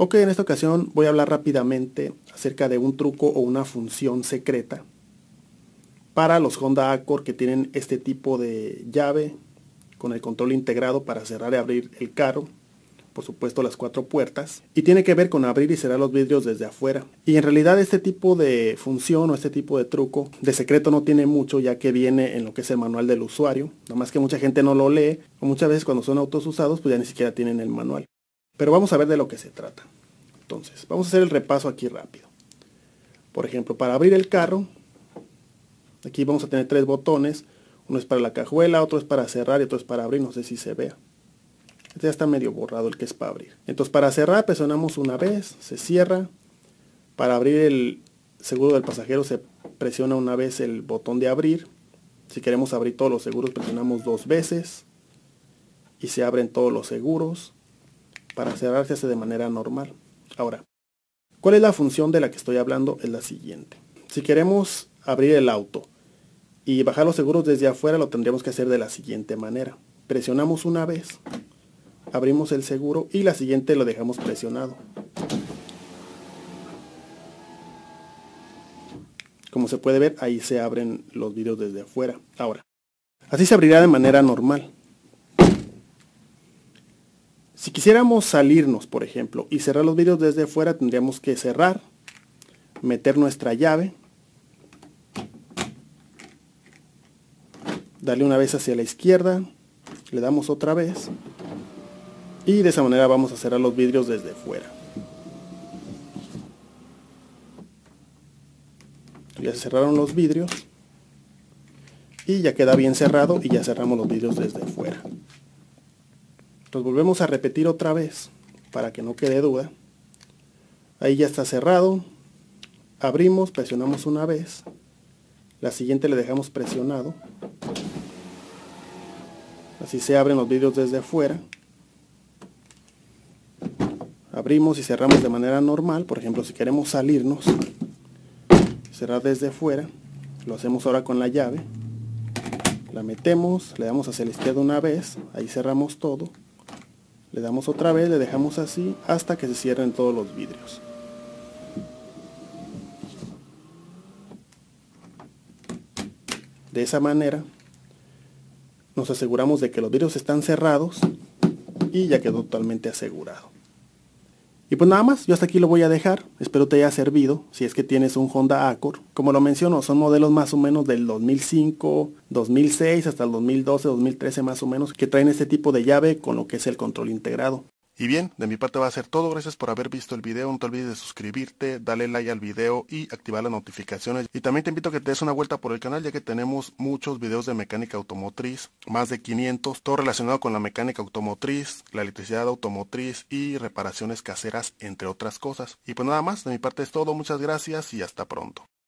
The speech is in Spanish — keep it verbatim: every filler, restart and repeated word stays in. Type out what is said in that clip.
Ok, en esta ocasión voy a hablar rápidamente acerca de un truco o una función secreta para los Honda Accord que tienen este tipo de llave con el control integrado para cerrar y abrir el carro, por supuesto las cuatro puertas, y tiene que ver con abrir y cerrar los vidrios desde afuera. Y en realidad este tipo de función o este tipo de truco de secreto no tiene mucho, ya que viene en lo que es el manual del usuario, nada más que mucha gente no lo lee, o muchas veces cuando son autos usados pues ya ni siquiera tienen el manual. Pero vamos a ver de lo que se trata. Entonces, vamos a hacer el repaso aquí rápido. Por ejemplo, para abrir el carro, aquí vamos a tener tres botones. Uno es para la cajuela, otro es para cerrar y otro es para abrir. No sé si se vea. Este ya está medio borrado, el que es para abrir. Entonces, para cerrar presionamos una vez, se cierra. Para abrir el seguro del pasajero se presiona una vez el botón de abrir. Si queremos abrir todos los seguros presionamos dos veces. Y se abren todos los seguros. Para cerrar se hace de manera normal. Ahora, ¿cuál es la función de la que estoy hablando? Es la siguiente. Si queremos abrir el auto y bajar los seguros desde afuera, lo tendríamos que hacer de la siguiente manera. Presionamos una vez, abrimos el seguro y la siguiente lo dejamos presionado. Como se puede ver, ahí se abren los vidrios desde afuera. Ahora, así se abrirá de manera normal. Si quisiéramos salirnos, por ejemplo, y cerrar los vidrios desde fuera, tendríamos que cerrar, meter nuestra llave, darle una vez hacia la izquierda, le damos otra vez, y de esa manera vamos a cerrar los vidrios desde fuera. Ya se cerraron los vidrios, y ya queda bien cerrado, y ya cerramos los vidrios desde fuera. Entonces volvemos a repetir otra vez para que no quede duda. Ahí ya está cerrado. Abrimos, presionamos una vez. La siguiente le dejamos presionado. Así se abren los vidrios desde afuera. Abrimos y cerramos de manera normal. Por ejemplo, si queremos salirnos, cerrar desde afuera, lo hacemos ahora con la llave. La metemos, le damos hacia la izquierda una vez. Ahí cerramos todo. Le damos otra vez, le dejamos así hasta que se cierren todos los vidrios. De esa manera nos aseguramos de que los vidrios están cerrados y ya quedó totalmente asegurado. Y pues nada más, yo hasta aquí lo voy a dejar. Espero te haya servido si es que tienes un Honda Accord. Como lo menciono, son modelos más o menos del dos mil cinco, dos mil seis hasta el dos mil doce, dos mil trece más o menos, que traen este tipo de llave con lo que es el control integrado. Y bien, de mi parte va a ser todo. Gracias por haber visto el video. No te olvides de suscribirte, darle like al video y activar las notificaciones. Y también te invito a que te des una vuelta por el canal, ya que tenemos muchos videos de mecánica automotriz, más de quinientos, todo relacionado con la mecánica automotriz, la electricidad automotriz y reparaciones caseras, entre otras cosas. Y pues nada más, de mi parte es todo. Muchas gracias y hasta pronto.